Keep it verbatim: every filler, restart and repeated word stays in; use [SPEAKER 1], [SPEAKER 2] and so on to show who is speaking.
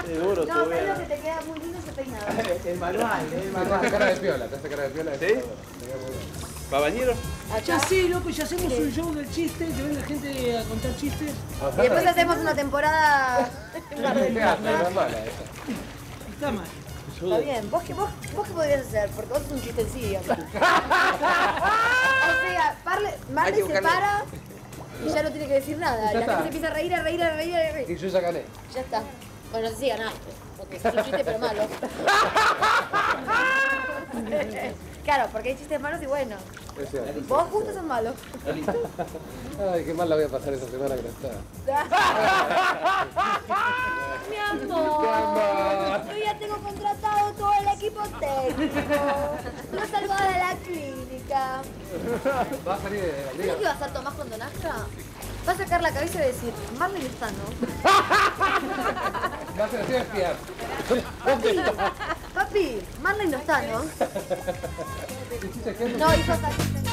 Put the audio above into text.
[SPEAKER 1] Es duro,
[SPEAKER 2] No,
[SPEAKER 1] todo
[SPEAKER 2] pero
[SPEAKER 1] bien.
[SPEAKER 2] lo que te queda muy lindo ese peinado.
[SPEAKER 3] El manual, el
[SPEAKER 4] Te
[SPEAKER 3] manual.
[SPEAKER 4] hace cara de piola, te hace cara de piola.
[SPEAKER 1] ¿Sí?
[SPEAKER 4] Te queda muy bien.
[SPEAKER 1] ¿Babañero?
[SPEAKER 5] Ya sí, loco, ya hacemos un show del chiste, que venga gente a contar chistes.
[SPEAKER 2] Y después hacemos una temporada en Mar del
[SPEAKER 4] Teatro, no
[SPEAKER 2] Plata.
[SPEAKER 4] es mala esa.
[SPEAKER 5] Está mal.
[SPEAKER 2] Está bien. ¿Vos qué, vos, ¿Vos qué podrías hacer? Porque vos sos un chiste en sí, digamos. O sea, Marley, Marley
[SPEAKER 4] que
[SPEAKER 2] se
[SPEAKER 4] buscarle-
[SPEAKER 2] para y ya no tiene que decir nada.
[SPEAKER 4] Ya
[SPEAKER 2] La
[SPEAKER 4] está.
[SPEAKER 2] gente se empieza a reír, a reír, a reír, a reír.
[SPEAKER 4] Y yo ya gané.
[SPEAKER 2] Ya está. Bueno, no sé si ganaste, porque es un chiste pero malo. Claro, porque hay chistes malos y buenos.
[SPEAKER 4] Es cierto.
[SPEAKER 2] Vos justo sos malos.
[SPEAKER 4] Ay, qué mal la voy a pasar esa semana que no está.
[SPEAKER 2] Mi amor, yo ya tengo contratado todo el equipo técnico. Lo salvo de la clínica.
[SPEAKER 4] Va a salir de la
[SPEAKER 2] ¿Sabes
[SPEAKER 4] liga.
[SPEAKER 2] qué va a hacer Tomás cuando nazca? Va a sacar la cabeza y va a decir, Marley no está, ¿no?
[SPEAKER 4] Va a ser así de espiar.
[SPEAKER 2] Papi, papi, Marley no está, ¿no?
[SPEAKER 4] ¿Y si se queda?
[SPEAKER 2] No, hizo hasta